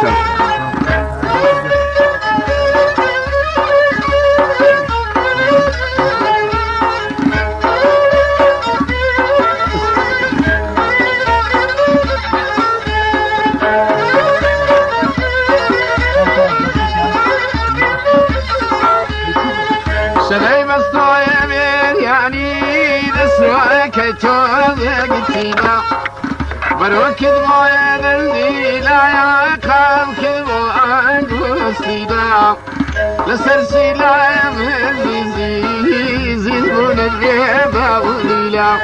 شلي مستوى يعني نسوى كتوزقتينا بروكد مويد الليلة يا قام كذبو أنقوستينا لسرسيلا من زيزون الريبة وليلا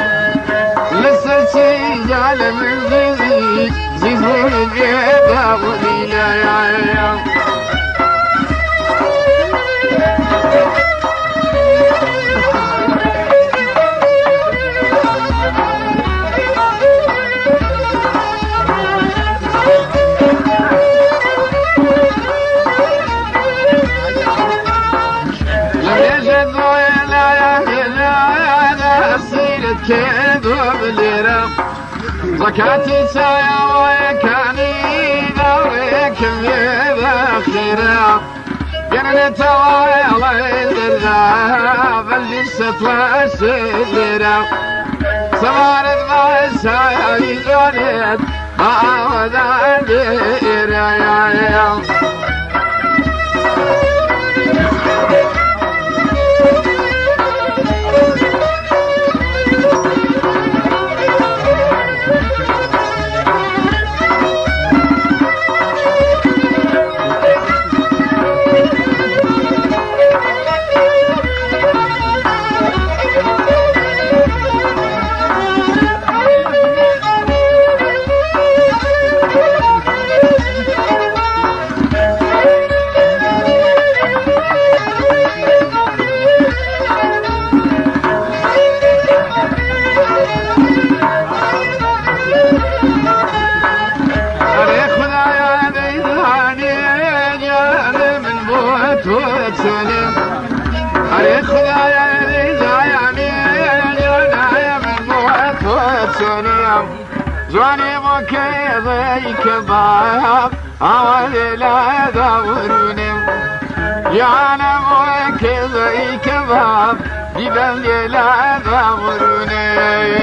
لسرسيلا من زيزون الريبة وليلا يا كذوب ليرة زكاتي سايا ويكاني دوريك بيضا خيرا قرن توايا ويدرنا فالجسة واسليرة سمارد ما سايا يجونيت ما ودا ليرة يا علي خدايا لجاياني جنايا من موت وتسوني جواني مكيضي كباب أولي لا دوروني جانا مكيضي كباب جبالي لا دوروني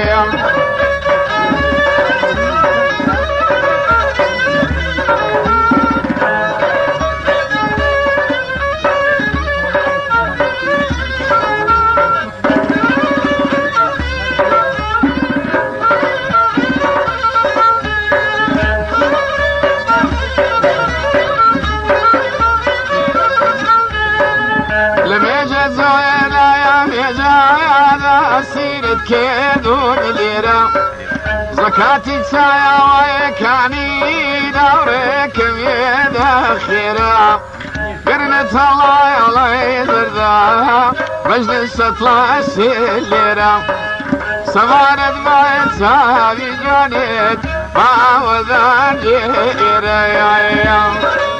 سيرت كذوب ليرة زكاتي سايا ويكاني دوريك بيدا خيرا قرنت الله يزردا مجلس اطلع الليرة سمارد ما يتساوي جانيت ما وذا ليرة يا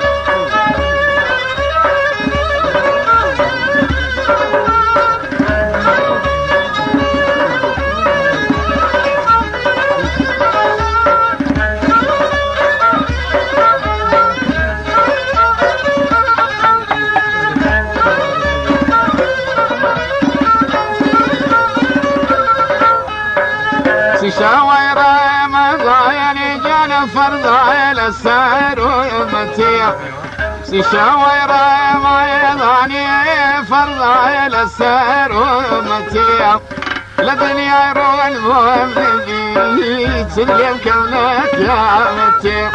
شاويرة مضايا جانا فرضايا للسير ويمتيع شاويرة مضاني فرضايا للسير ويمتيع لدنيا يروح المهم نبيت سلم كونك يا متيع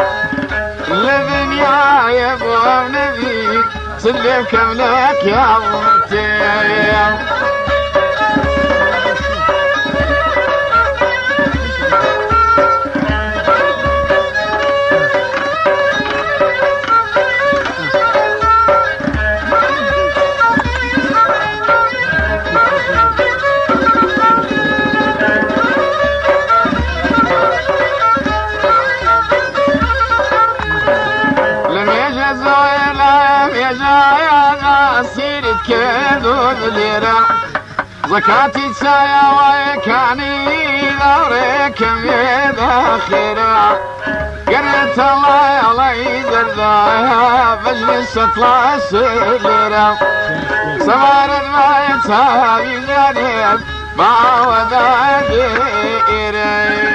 لدنيا يبغى نبيت سلم كونك يا متيع كذوب ليرة زكاتي سايا ويكاني دوريك بيدا خيرا قريت الله يزرها مجلس اطلع السلرة سمار الراية هاي زانيب ما وذا ديري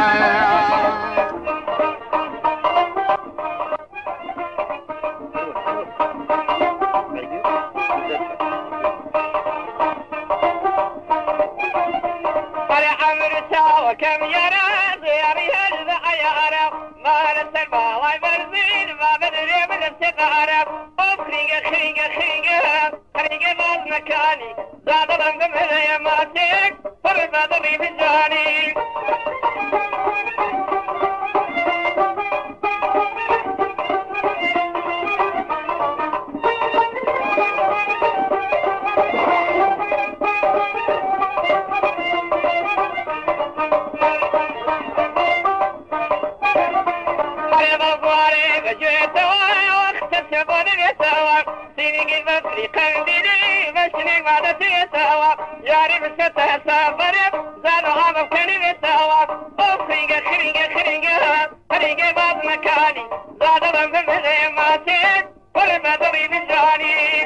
وكم يرى ضياري العيارة ما نسمى ويبرزين ما بدري من السقارة وخريقة خريقة خريقة خريقة بعض مكاني زاد الأنقم هذا يماتك فرما ضري في جاني سيني بدري قنديلي مشني ما تسوى ياري بسته سافرت زادها مكاني بسوا خريقة خريقة خريقة خريقة بعض مكاني زاد الأنقم هذا يماتك كل ما ضري من جاني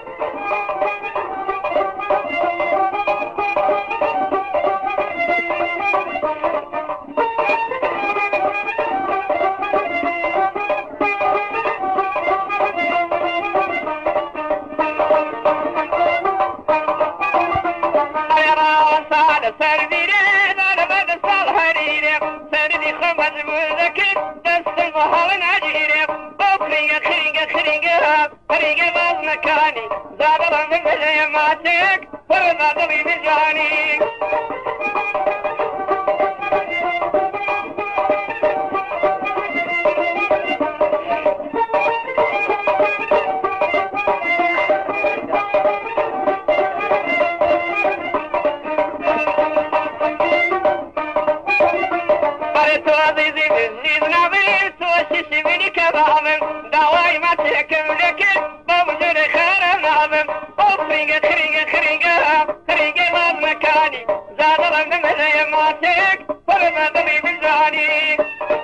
خريقة بعض مكاني زاد الأنقم هذا يماتك كل ما ضري من جاني دواي ما تحكم لك بمجر خير ناظم خريقة خريقة خريقة خريقة بعض مكاني زاد الأنقم هذا يماتك كل ما ضري من جاني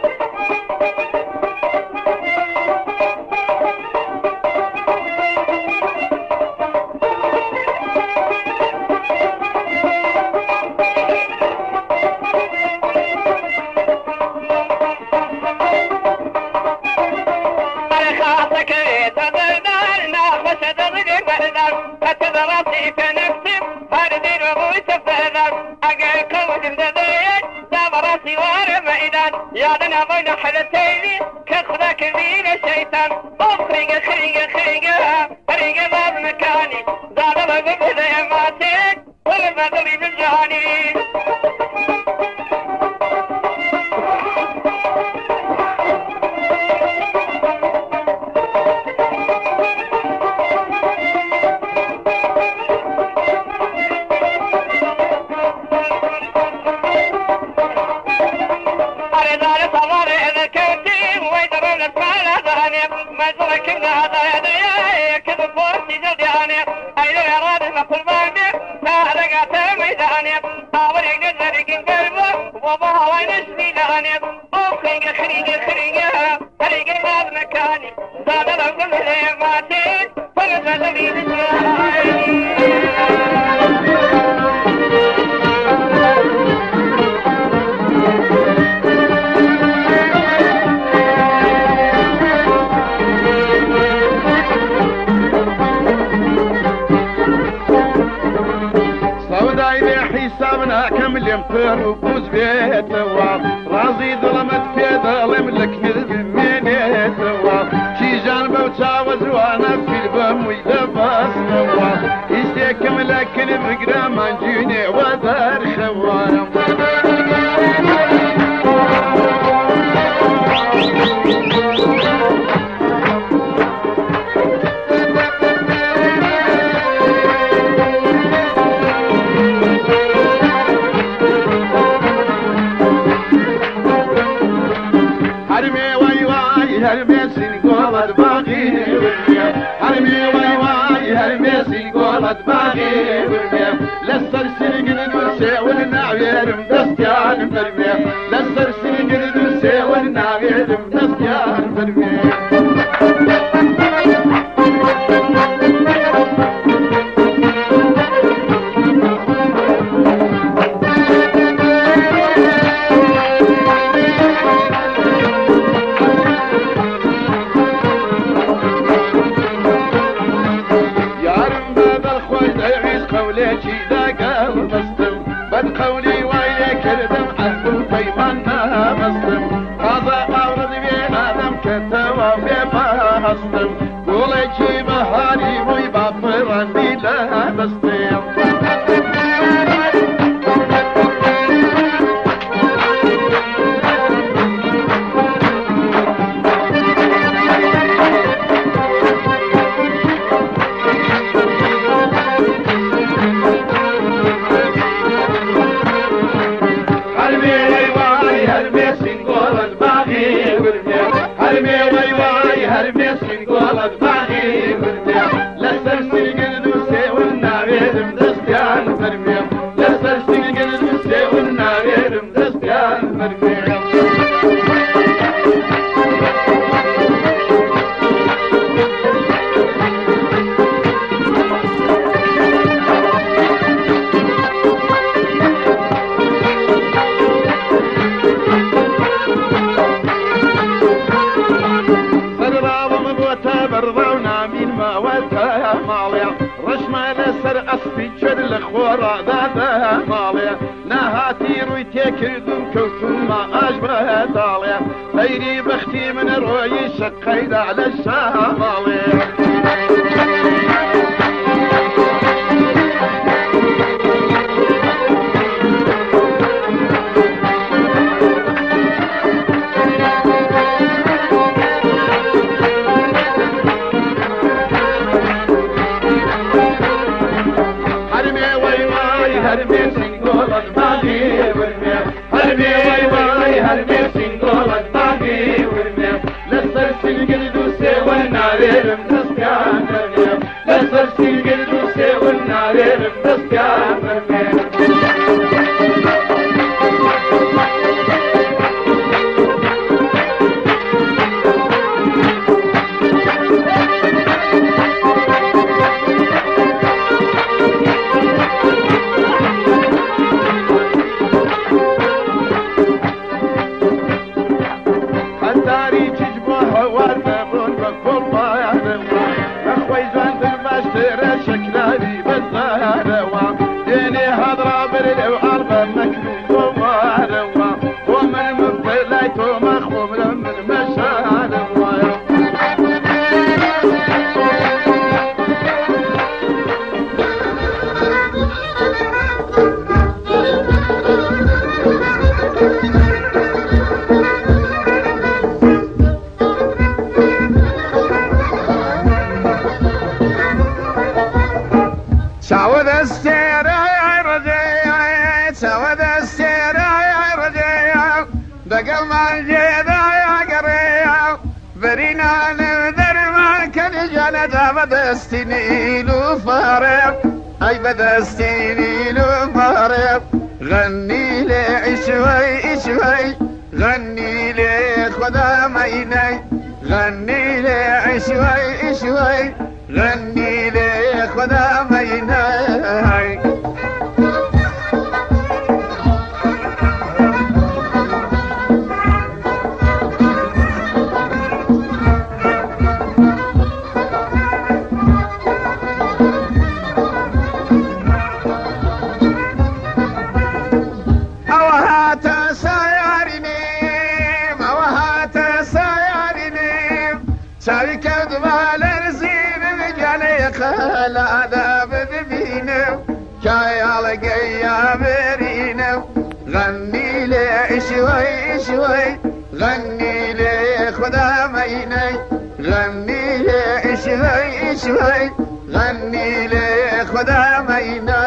فتضربني في نفسي هردين وابوي تفهدان اقل قوة امتدين دام راسي وارم ايدان يادنا بين حلتيني كخذا كبير الشيطان خريقة خريقة خريقة خريقة بعض مكاني زاد الأنقم هذا يماتك كل ما ضري من جاني مجرك هذا يدي كذب فورتي جدياني ايلو يراد مقل بامي تهلقات ميداني طاولي نزرق قلبه وضوها وينشني لاني خريقة خريقة خريقة خريقة بعض مكاني زاد الأنقم هذا يماتك كل ما ضري من جاني حسابنا كامل ينفر وفوز بيت رازي ظلمت في ظلم لك من يتوا شي جانبه وتعوز وانا في البم ويلبس نوا يستيكم لكن بقرا ما نجيني ودار خوارم لسر سنين دوسي والنعير مدستيان مرمي لسر سنين دوسي والنعير عهد البيمان نبستم هذا أورد بين آدم كتوا ببهستم قولي شي بهاري ويبافر عندي لبستم كردم كوتم ما أشبه طالع غيري بختي من روي شقيد على الشمالية بدستني له فارق أي بدستني له فارق غني لي شوي شوي غني لي خدا ميني غني لي شوي شوي غني لي خدا ميني لا داب ببينه شاي على قيا برينه غني لي شوي شوي غني لي خدا ميني غني لي شوي شوي غني لي خدا ميني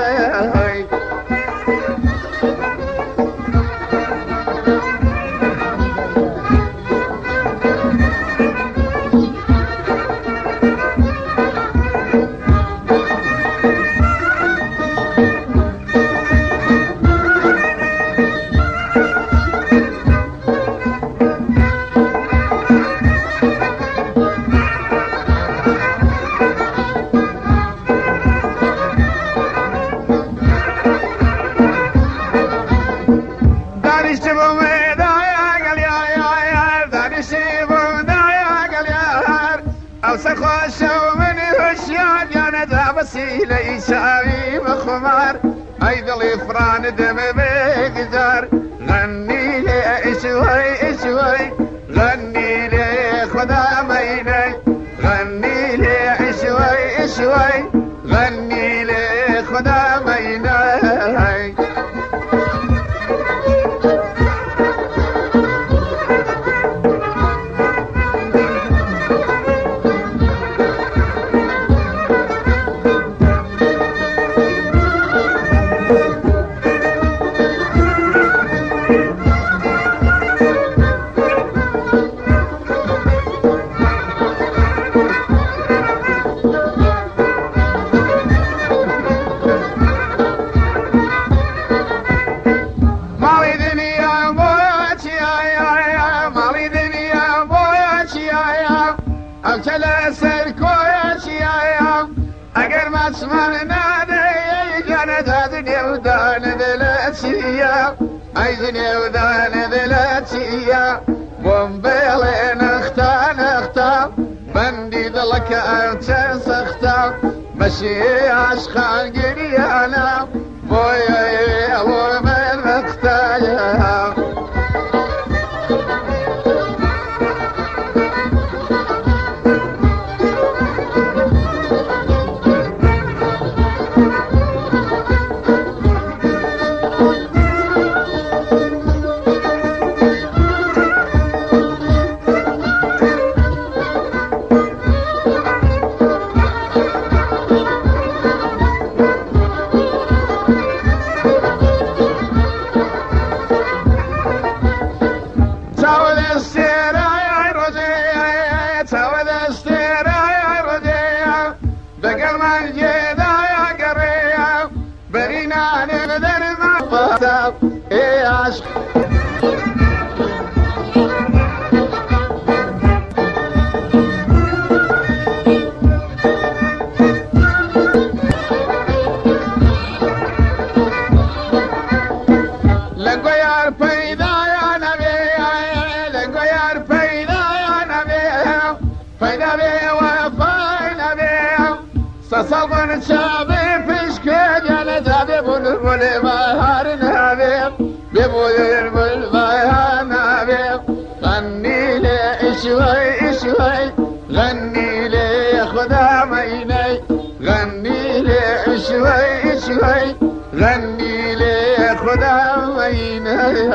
وسيلة شعبي بخمار أيضا الإفران دم بقدر ودان ذلتيا بومبيلين اختار بندي ذلك انت سختار مشي عشقان قريانا بويا ومن اختايا ايه عشق لنقيار بيدا يا نبي لنقيار بيدا يا نبي بيدا بي وفاينا بي سصلغن شابي فشكد يا نتابي بلبل بهار نبي ببول بهار نبي غني لي شوي غني لي خدا ميني غني لي شوي غني لي خدا ميني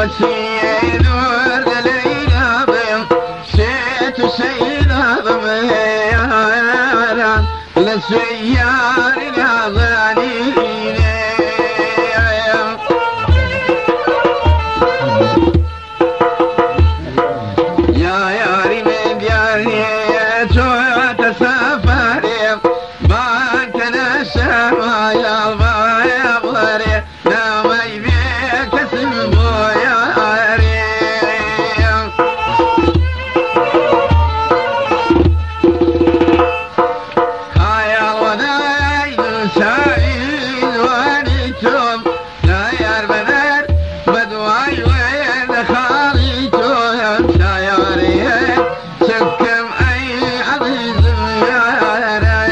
سيد هذا سيار الأغاني يا ياري من دياري تسافري بانك نسمع يا ضري لا ما يبيك اسمه يا عري هاي الودايد سعيد وانيتم لا يا بدر بدواي وين خاليتم سياري سكم اي عزيز يا ري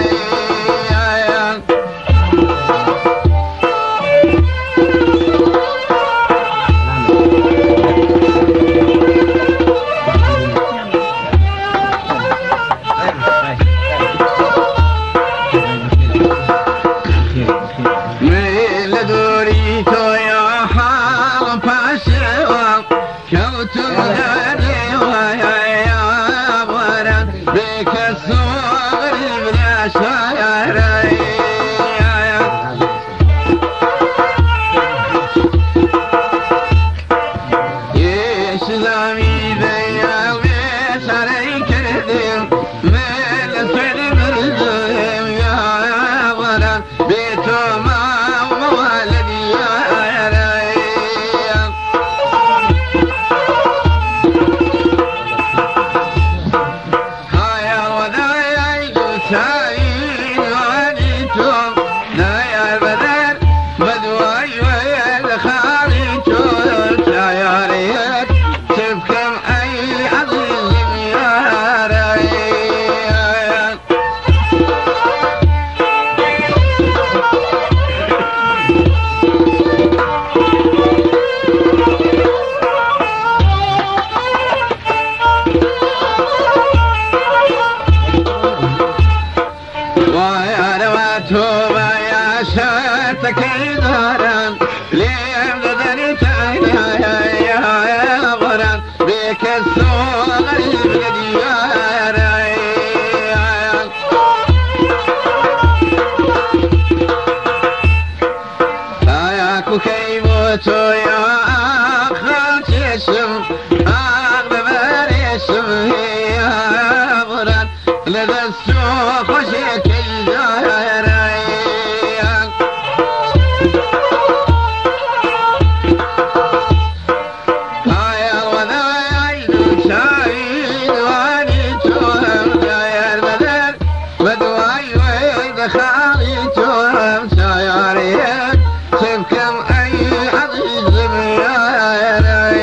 من لدوريتو يا حال فاشوا كوت الغالي ويا ورد بك الصغر بلا شايري يسلمي بيا ويس عليك ردم من الفيلم ردم يا ورد بيتو ما وموالدي يا ري هاي الودايد سعيد وانيتم لا يا بدر بدواي ويا خاليتم يا ريت تبكم اي عزيز يا ري ويا رواتوبة يا شاتك داران ليه بدنت يا غران بك الصغر بلدي يا ري ياكو كيموتو يا أخوات اسم أغلب اسم يا غران لذا السوق وشكل داري هاي الوضايد سعيد وانيتهم يا البدر بدواي ويد خاليتهم سياريك سبكم اي عزيز يا ري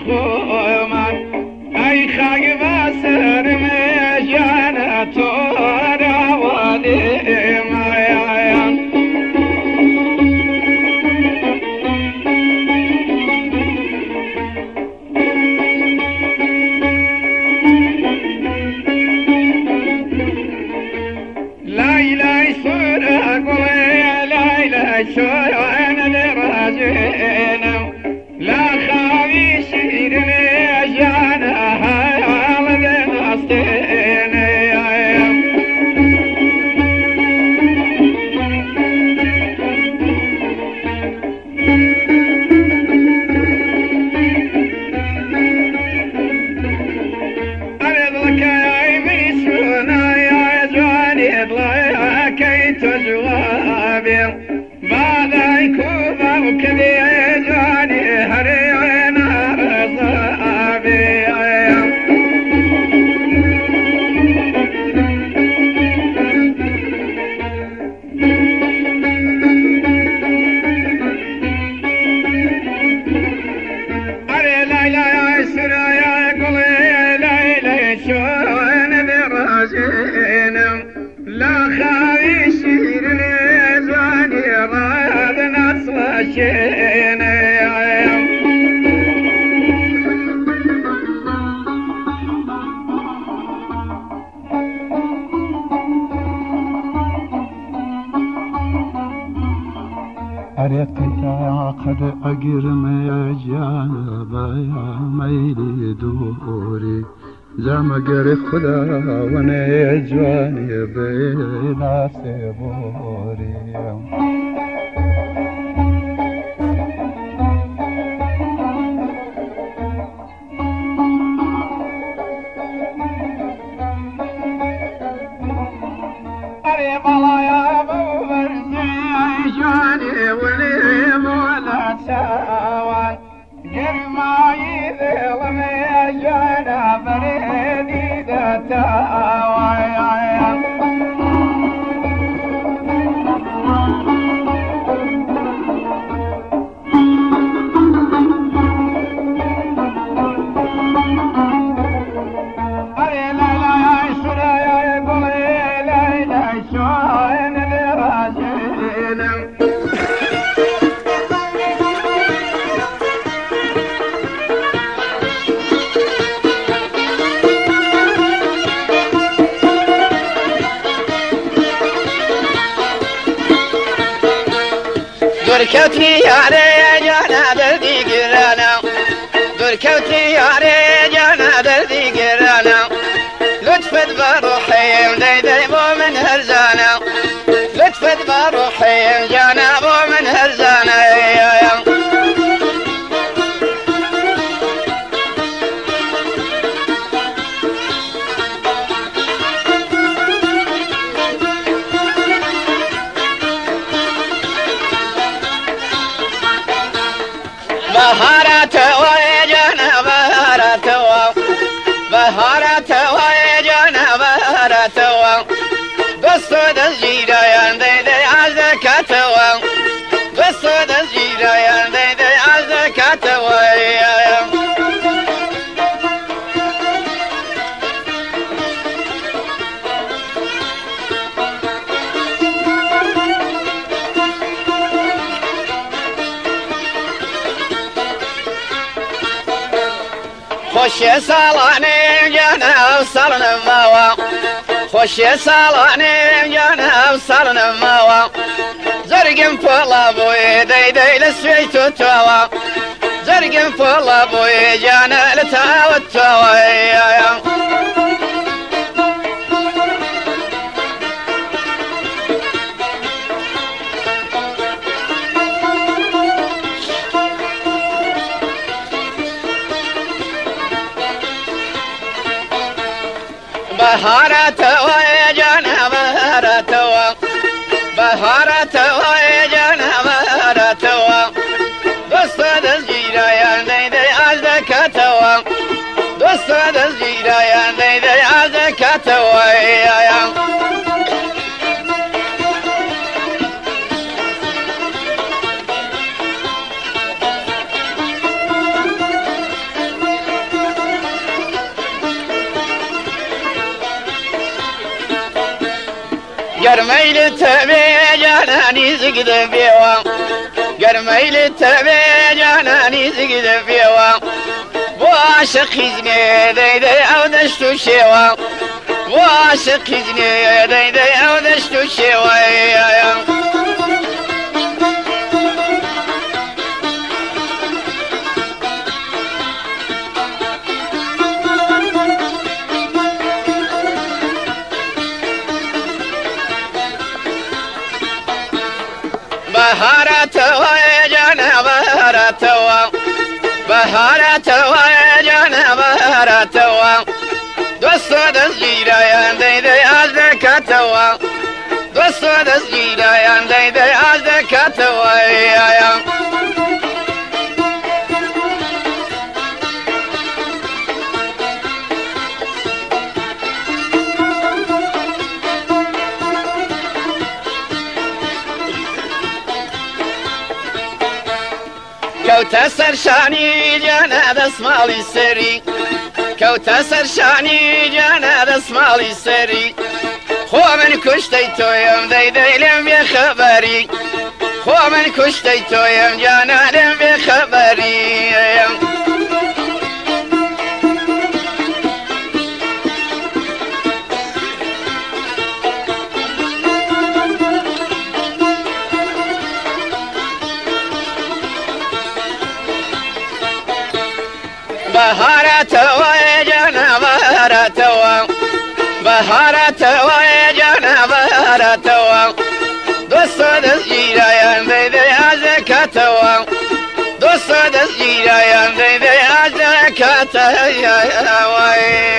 خومن ای خاک بسر میجان تو روادی مایان ليلى سورة قوي ليلى سورة أنا لراجينا لا خاوي شيرني جانا حال بناستيني أرضك يا بيسونا يا جواني ضلع كي تجوابي بعد يكوبا وكذي جواني هرينا رضابي أري ليلى يا سرى يا قلي ليلى شون براجينا لا خاوي شيرني جواني راد نصل شيني أريتك قد أقرم يا جانب يا ميلي دوري زمقر خدا وانا جواني بلا سبوري أري بلا يا أبو برزي جاني ولي مولا ساوان قرما يذلم يا جانا بريدي دتاوان أري ليلى يا سرى يا قلي ليلى شوين براجينا دركوتي يا رجانا دردي قرانا دركوتي يا رجانا دردي قرانا لطفت بروحي مديدي مو من هرزانا لطفت بروحي جانا مو من هرزانا بهارات ويجانا بهارات بهارات ويجانا بهارات بصد الزيرة يندي عزكات بصد الزيرة يندي عزكات خوش سالاني جانا وصلنا ماوا خوش سالاني جانا وصلنا ماوا زرقم فلا بوي دي لسويتو توا زرقم فلا بوي جانا لتاوى التوا بهارات ويجانا بهارات بهارات ويجانا بهارات بصد الزيرة يندي عزكات بصد الزيرة يندي عزكات قرميل التبي جاناني زقد فيوا قرميل التبي جاناني زقد فيوا واشق حزني ديدي او دشتو شيوا واشق حزني ديدي او دشتو شيوا بهارات ويجانا بهارات بهارات ويجانا بهارات دوست دزجيرا يندي ازدكاتوا دوست دزجيرا يندي ازدكاتوا كوتا سرشاني جانا دسمالي سري كوتا سرشاني جانا دسمالي سري خو من كشتي تويم ديدي لم بخبري خو من كشتي تويم جانا لم بخبري بهارات ويجانا بهارات بهارات ويجانا بهارات دوست دزجيرا يندي ازكاتوا دوست دزجيرا يندي ازكاتوا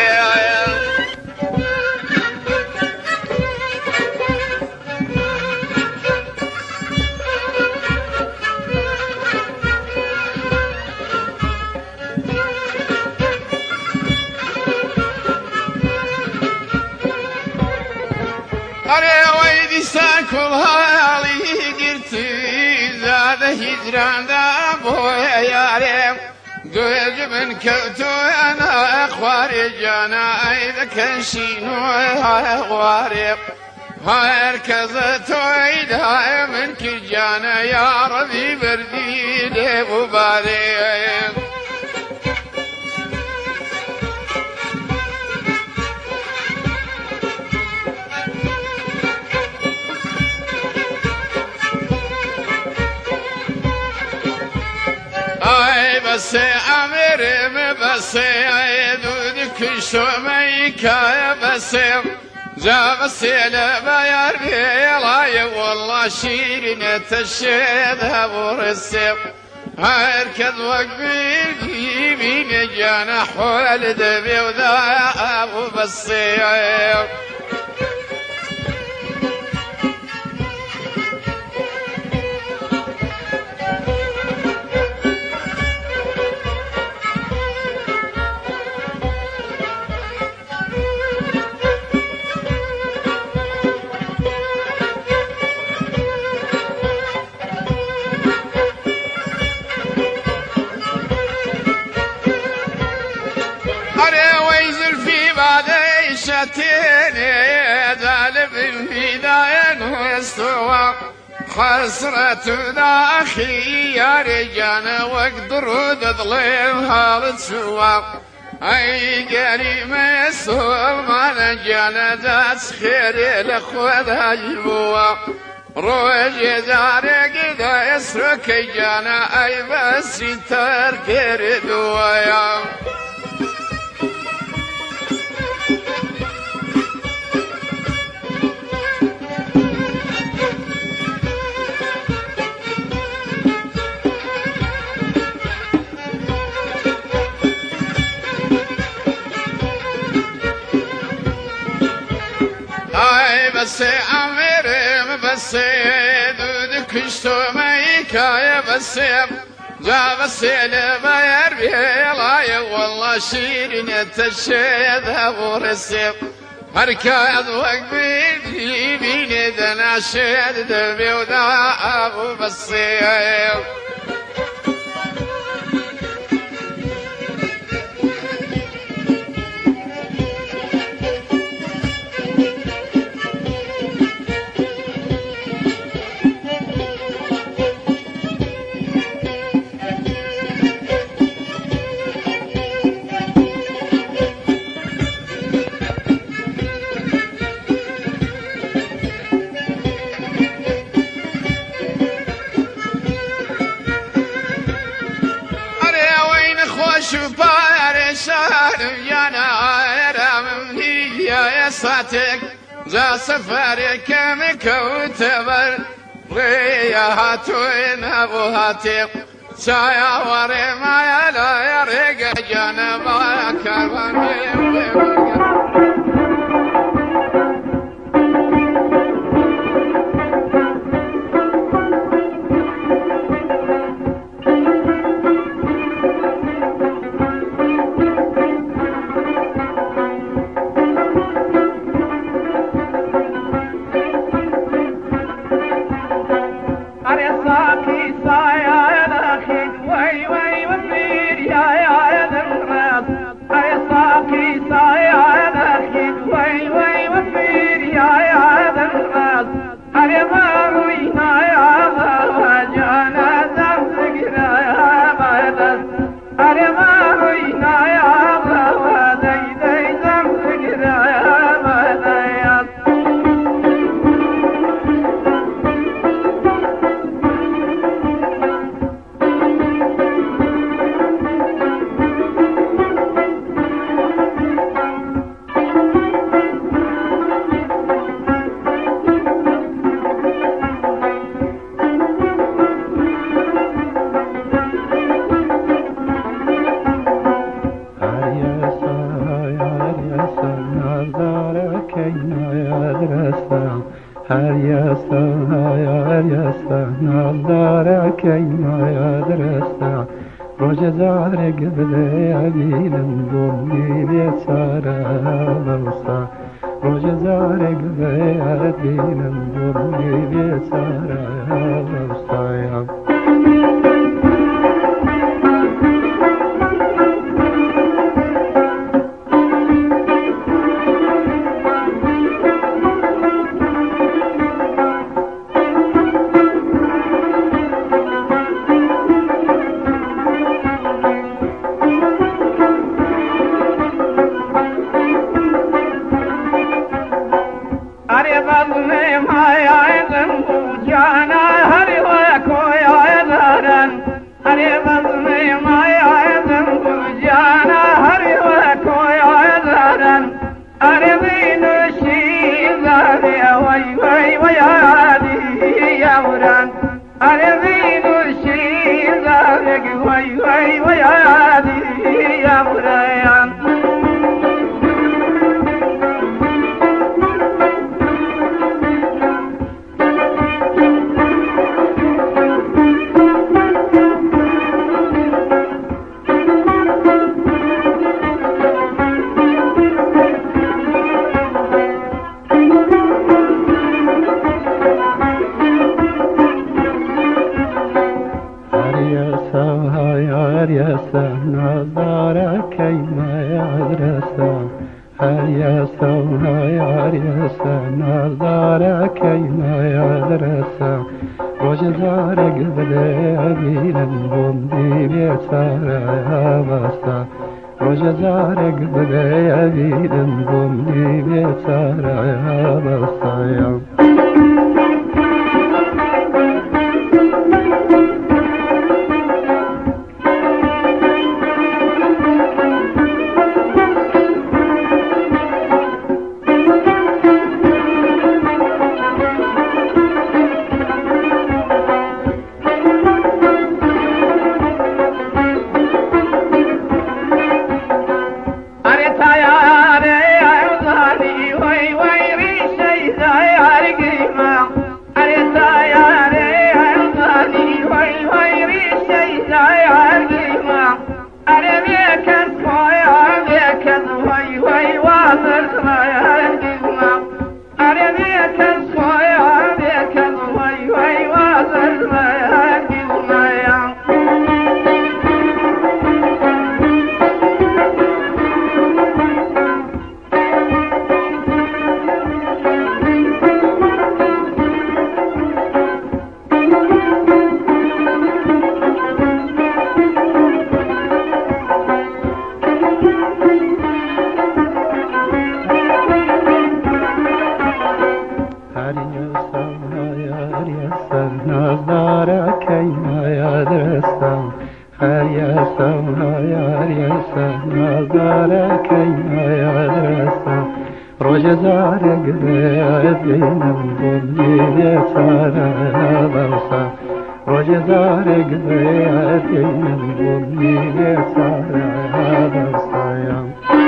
أري ويدي ساكل هالي قرتي زاد هجران دابويا ياري دوج من كوتو أنا أخواري جانا إذا كان شينو أخواري هاركزتو إذا من كجانا يا ربي بردي لي باري بس أمرم بس يدود كشو ميكا بس جا بس لبيار بيلاي والله شيرين تشيدها برسم هركض وقبيل بين جانا حول دبي وذا أبو بصير ذالب في داين واستوى حسرة داخي يا رجال واقدر تظلم هذا سوى اي قريم يسوى ما نجانا ذات خير الاخوة الجبوى روج زارق دا يسرك جانا اي بس تركر دوايا بس أمرم بس دود كشتو ميكايا بس جا بس لبير بيلاي والله شيرين تشيدها ورسم هركاد وقبيل بيني دنا شيد دبي ودا أبو بصير پارێشان یانارامنی یایە ساتێک جا سەفارێکەمە کەوتە بەر ڕێیە هاتووێ نەبوو هاتێق چایاوەڕێ مایە لایە ڕێگە گیانە بەڵە کاروان بێ Ari روج زارق بينم بولي سارا بوسا روج زارق بينم بولي سارا بوسا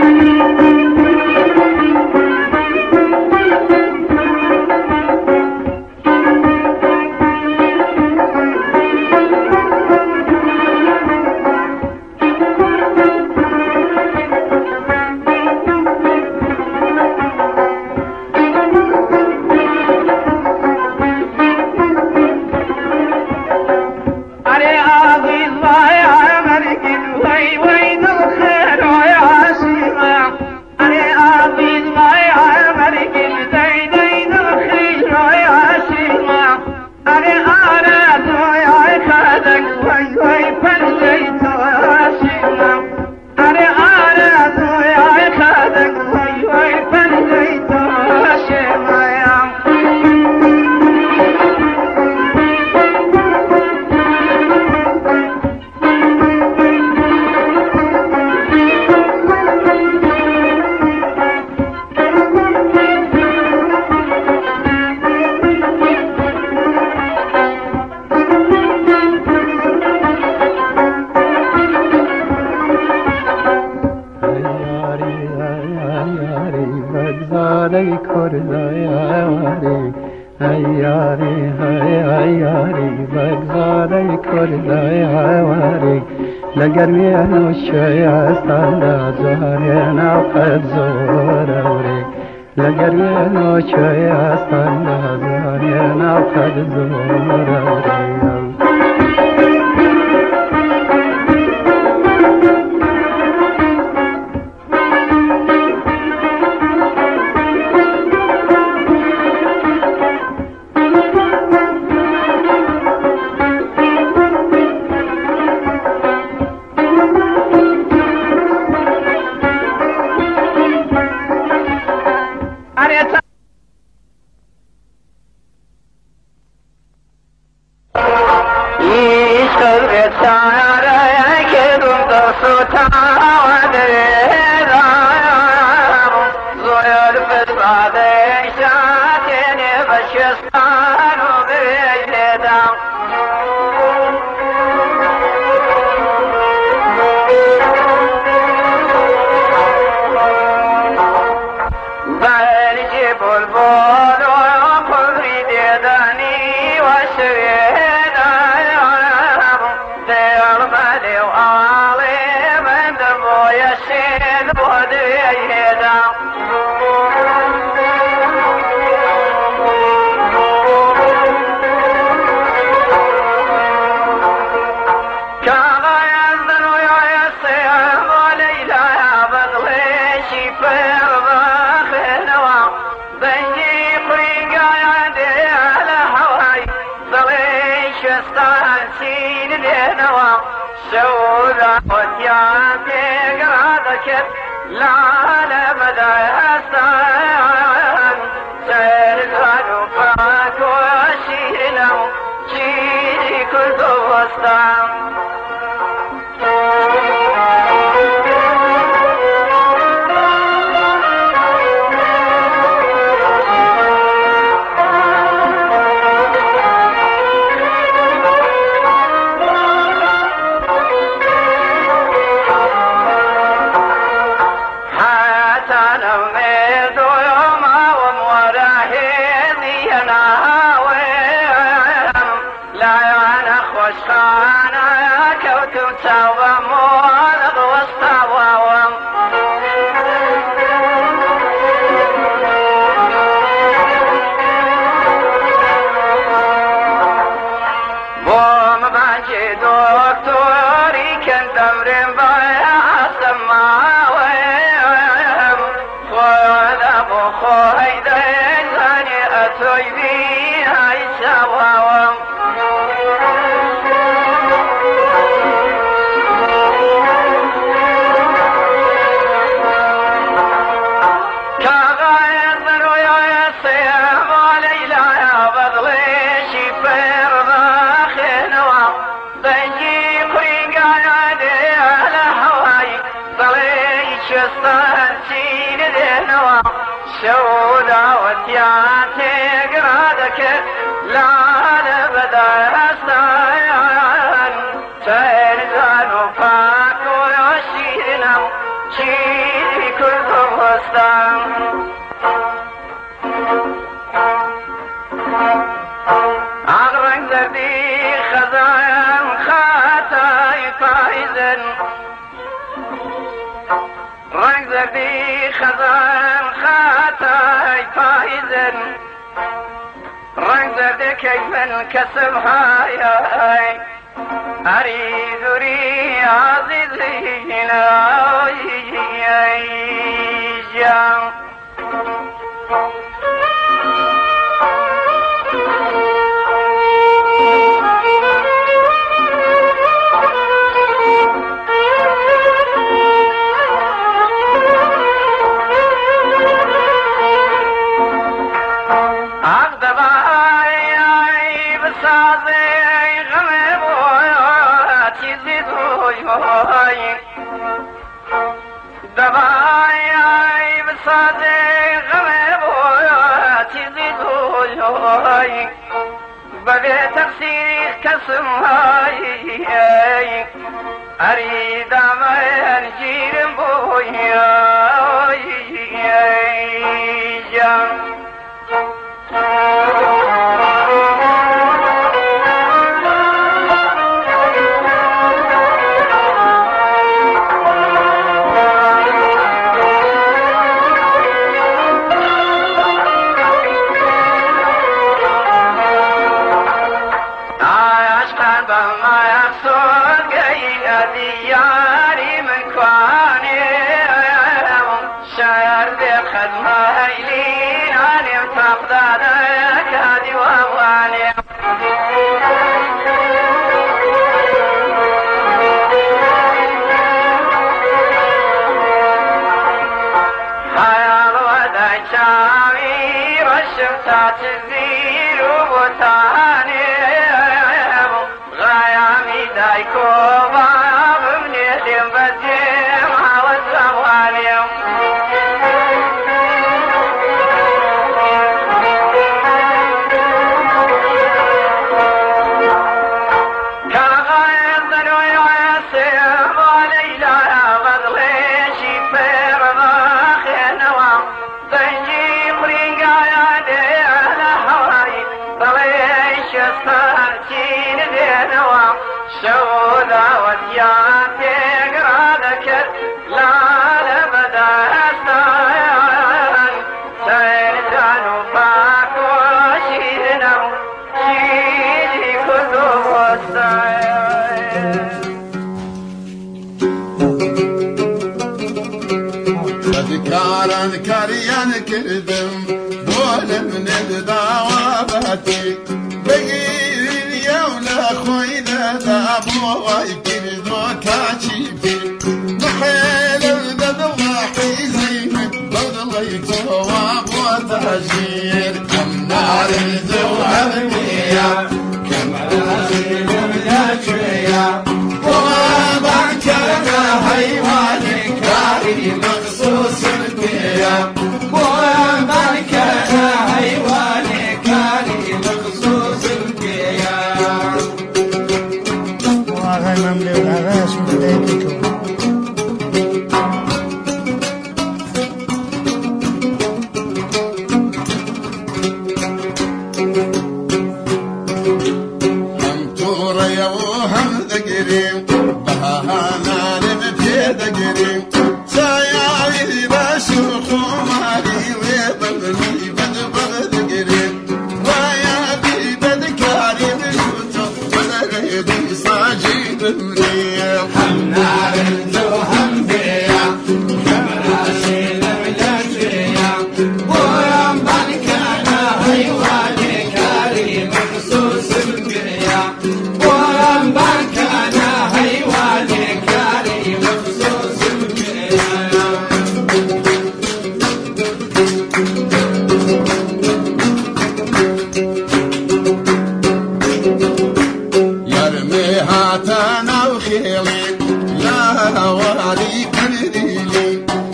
لقرمي الشيا استنى زهرنا وقد زوروري لقرمي الشيا استنى زهرنا وقد زوروري لا يا نخوش خانا شستان سين ذهنوا شودا وتياتي قرادك لا لبدا استان تنزان وفاك ويشيرنا شيري كل وستان عقرق ذبي خزايا خاتاي فايزن رنگ زردی خزان خاتای فایزن رنگ زردی که من کسب های هری دوری عزیزی نایی جان دبای بسازه غمر بویاتی زیدوی ببی تفسیر کسم های اری دامن جیرم بویای جان دياري من كواني شعر بخد مايلين عني وتقدادك هادي وابواني خيال وداي شامي والشمسات تزيل وبوتاني غايامي دايكوبا شودا ودياتي قرادك لا لبدا استان سيدان وفاك وشيرنا شيري كله وستان ذكارا كريان كردم دول من الدعواباتي بقيل يولا خوينا دابو ويكردو كاشيفي نحيل الددو حيزين بغض يتواب وتهجير كم نار الزوهر بيا كم راسل ملاجيا وما كان حيواني كاري مخصوص بيا وما كان حيواني كاري مخصوص بيا وهذا مملي وهذا اسمه ديتكم هاتنا وخيلي لا وعدي كرديلي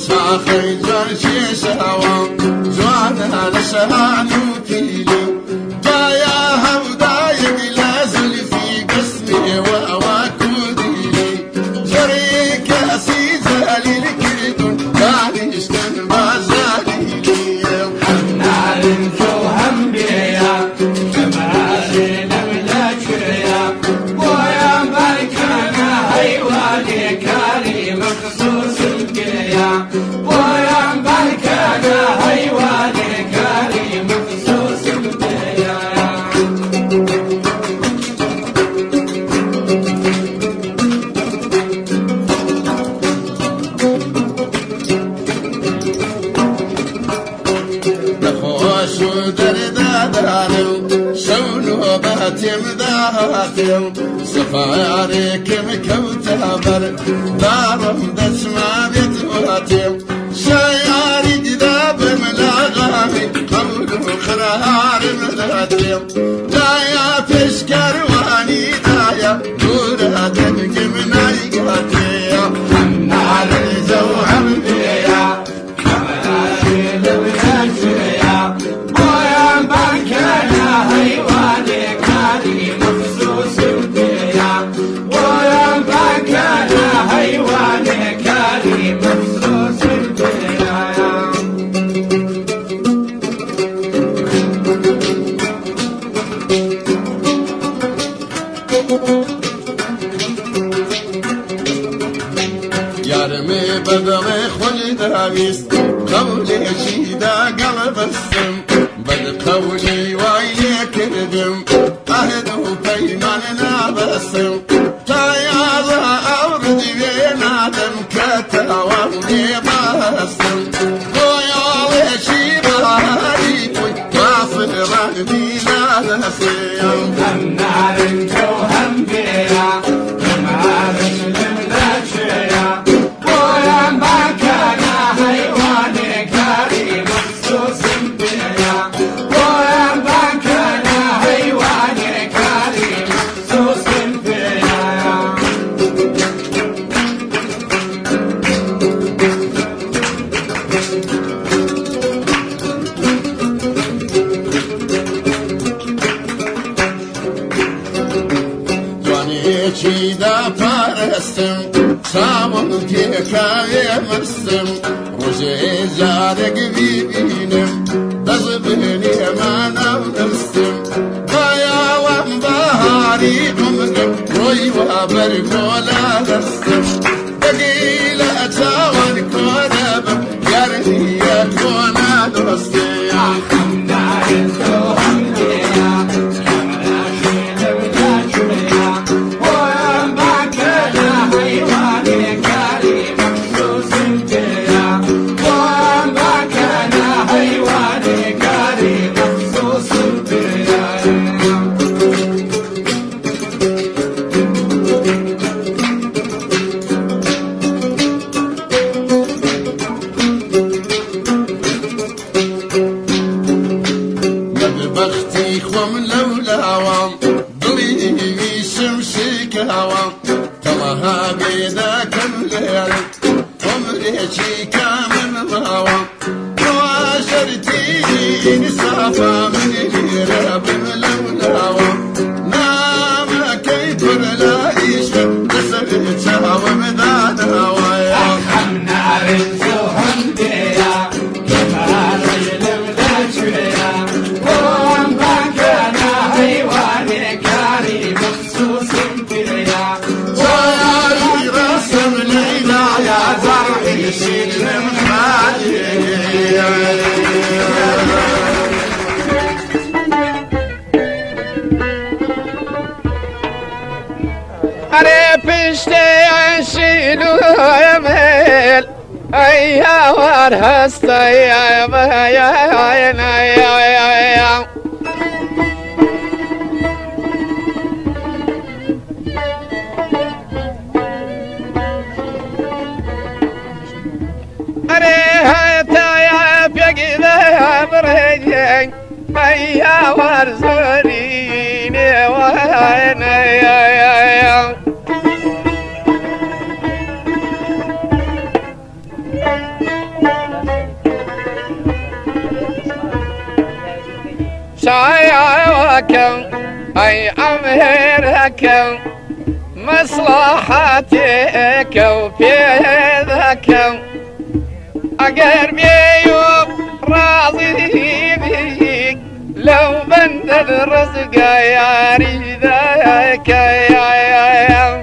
شاخي جرشي سوا جوانا لسهان وكيلو جايا هوداي لازل في قسمي وأواكوديلي شريك أسيز هليل كيدون داري اشتن بازاليلي حمنا لنجو هم بيا كمالي لملا شريا بويا بركانا هيواني كاري مخصوص الكيا بويا بركانا هيواني كاري مخصوص الكيا نخوش دردادانم شونو باتم داتم سفارك مكوتابر دارم دسما بيتواتم شياري جداب ملاغامي قولو خرار ملاتم دايا فشكر واني دايا دورا دنك منايقاتي حمنا لنجو هم بيا كمالي لملا شريا بويا بركانا هيواني كاري مخصوص الكيا بويا بركانا هيواني كاري مخصوص الكيا يارمي بدغي خلد عميس قولي شيدا قلب السم بد قولي ويلي كردم أهدو بيماننا بسم تايا أورد بينا دم كتاواني بسم ويا شيبا هاريكوي واصل رغبينا نسيم حمنا لنجو هم بيا كمالي لملا شريا بويا بركانا هيواني كاري مخصوص الكيا بويا بركانا هيواني كاري مخصوص الكيا جواني چیدا پرستم ساون تیکای مرسم روزی زارگ ببینم دزبنی منم نستم بایا وم بهاری غمگم روی و برگولا دستم دلیل اتوان کنم یارنیت کنا دوستیم حمنا لنجو هم بيا كمالي لملا شريا بويا بركانا هيواني كاري مخصوص الكيا بويا بركانا هيواني كاري مخصوص الكيا بختي خوم لولا وام ضلي شمسك هوام كما بيدا كل ليل عمري شي كامل هوام واشرتي نسافة من الرب لولا وام نام كيف لا يشفى نسبت هوا مداد هوايا حمنا لنجو هم بيا كمالي لملا شريا بويا بركانا هيواني كاري مخصوص الكيا ويا رسم ليلى يا زرعي يشيل من حالي أنا بشتي أشيلو يميل أيا ورهستا يا يا برهجين يا ورزوريني وانا يا أمهركم أي أمهركم مصلحتك وبيدكم أقرب يوم راضي بيك لو بند الرزق يا ريدك يا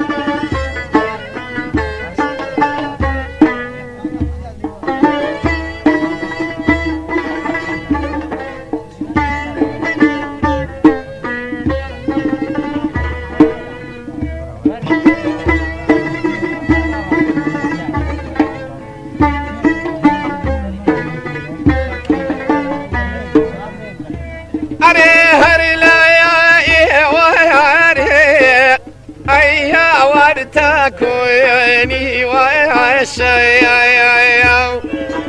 تكويني وعشايا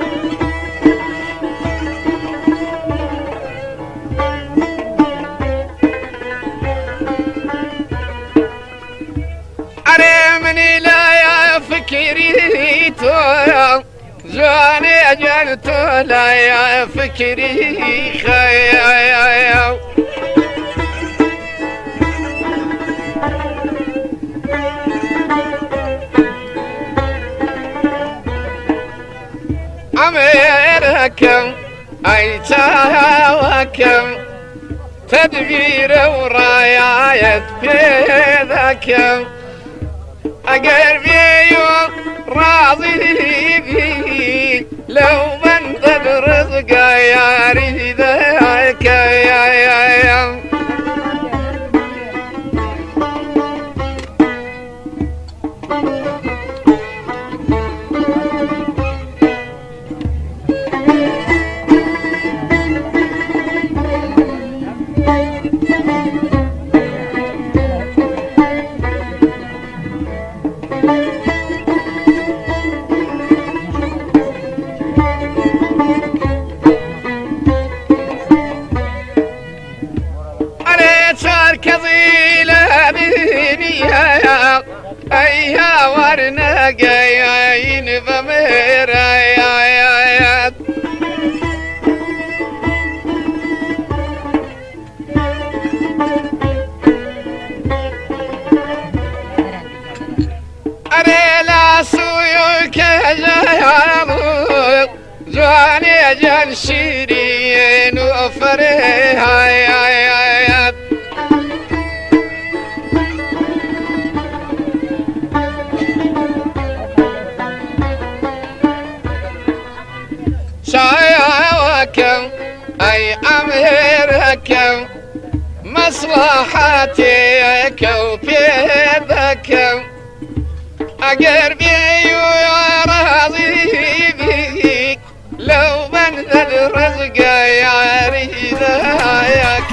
أرمني لا يا فكري تو جاني جلت لا يا فكري خيايا أميركم أي تهواكم تدبير ورايات بيدكم أقربي يوم راضي بي لو من الرزق يا ريدك يا أيها ورنا جايين بمرايات أريلا سويك جايالو جواني جال شيرين وفريهايات شايعكم أي أمهركم مصلحتك وبيدكم أقربي يا راضي بيك لو من الرزق يا ريدك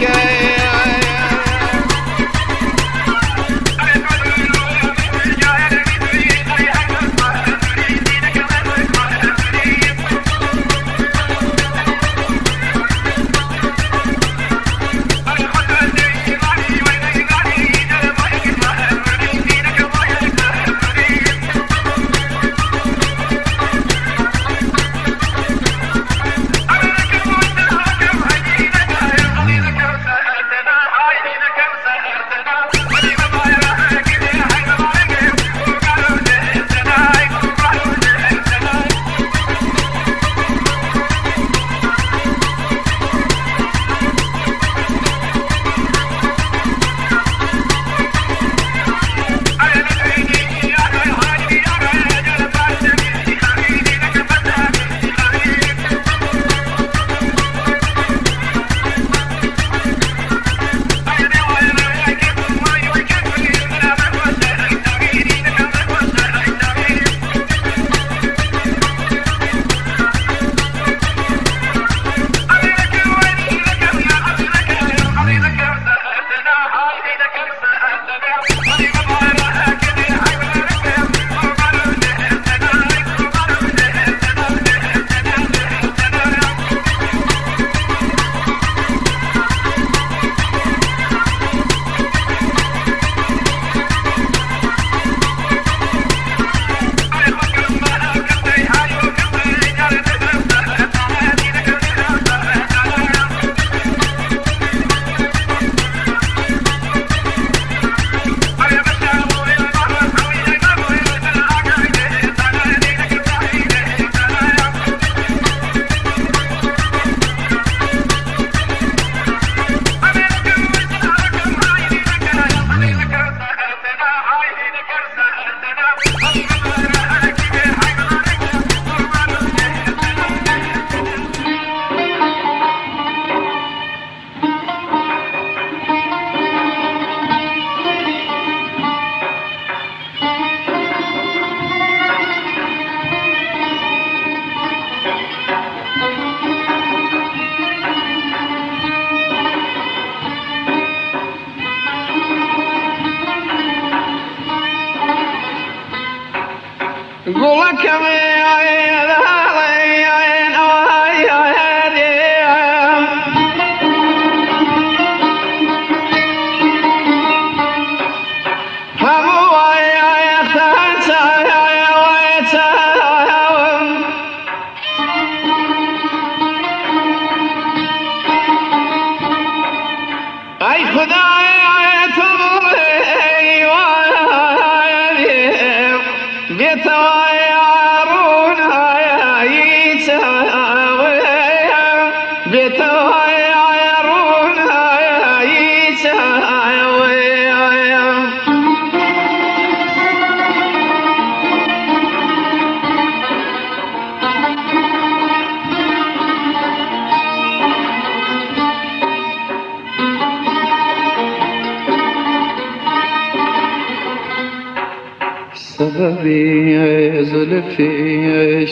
سببي زلفي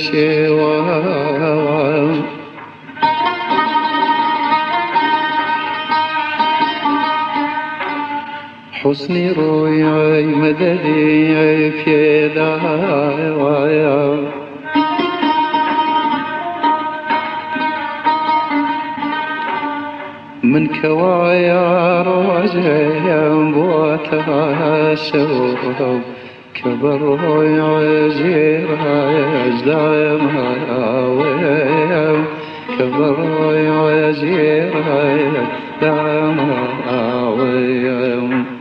شوام حسني روياي مددي في دعوايا من كوايا رواجي بواتها شوام كبر يعزير يجدام هاويم كبر يعزير يجدام هاويم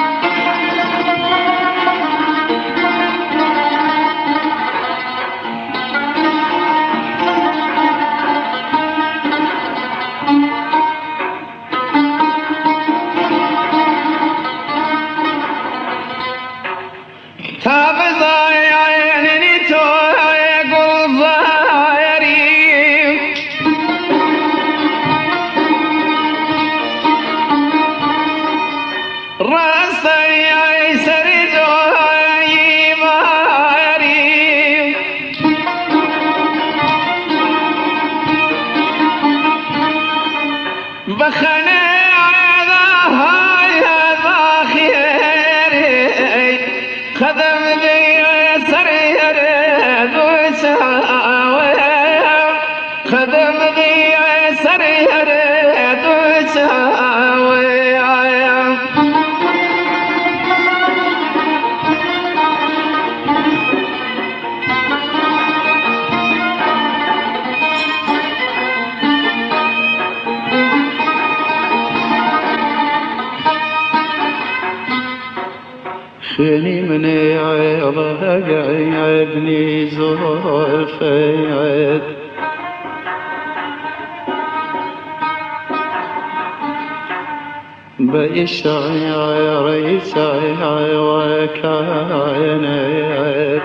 خيني من عيضك عيبني زلفي عيد بيش عيريس وكاين عيد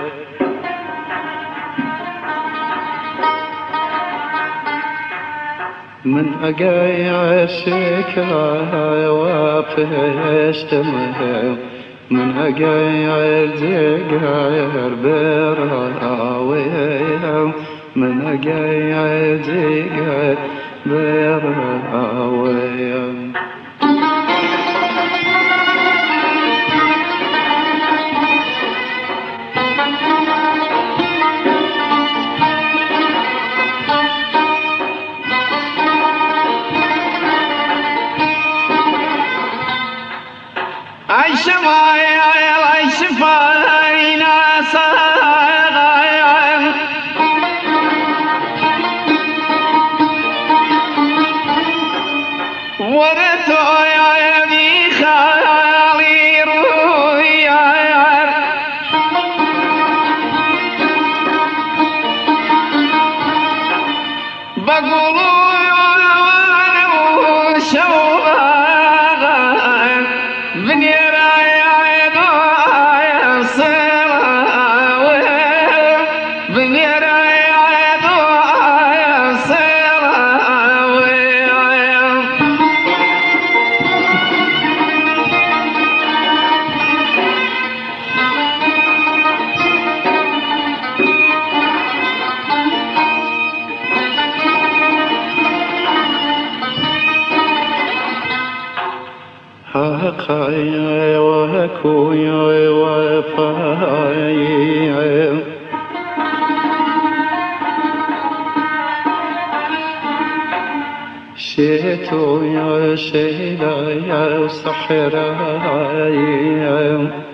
من أقاي عشكا وفشت مهم من أقاير زقاير براويهم من أقاير زقاير براويهم عيش معي عيش فينا صغير ورثوا يا بي خالي رويا بقولوا وانا وشوقا حقايا وكويا وفايا شيتو يا شيلا يا سحراي